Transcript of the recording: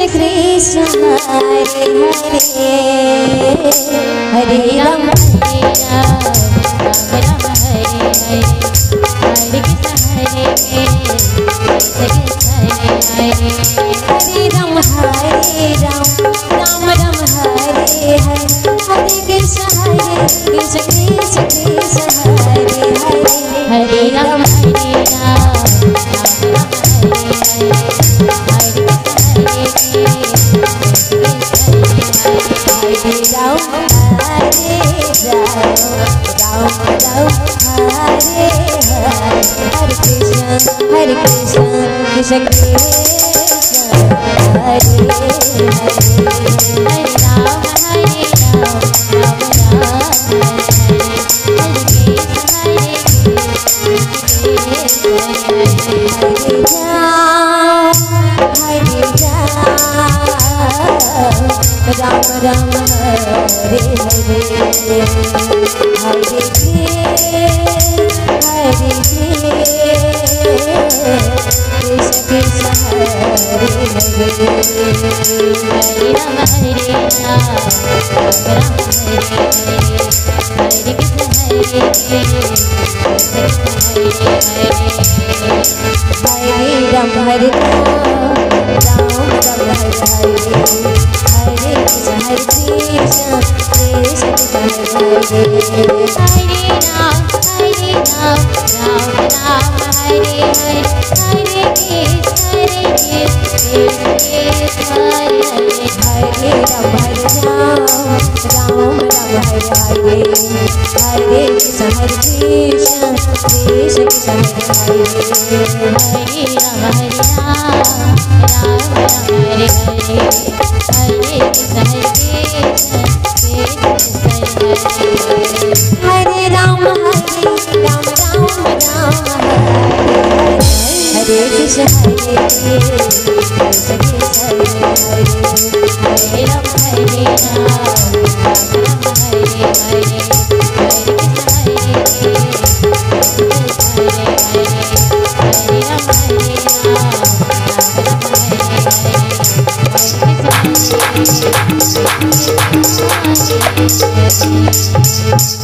Krishna Krishna Hare Hare Hare Ram Ram Ram Hare Hare Hare Krishna Hare Krishna Hare Hare Ram Ram Ram Hare Hare Hare Krishna Krishna Krishna Hare Hare Hare Ram Hare Ram Hare Krishna Krishna Krishna Hare Hare Ram Ram Ram Hare Hare Hare Krishna Krishna Hare Hare Hare Ram Hare Krishna Hare Ram Hare Ram Ram Hare Hare Hare Krishna Krishna Hare Hare Ram Ram Hare Hare Hare Krishna Hare Hare Ram Ram Hare Hare Hare Krishna Krishna Hare Hare Ram Hare Hare Hare Krishna Hare Ram Ram Hare Krishna Hare Hare Ram Hare Ram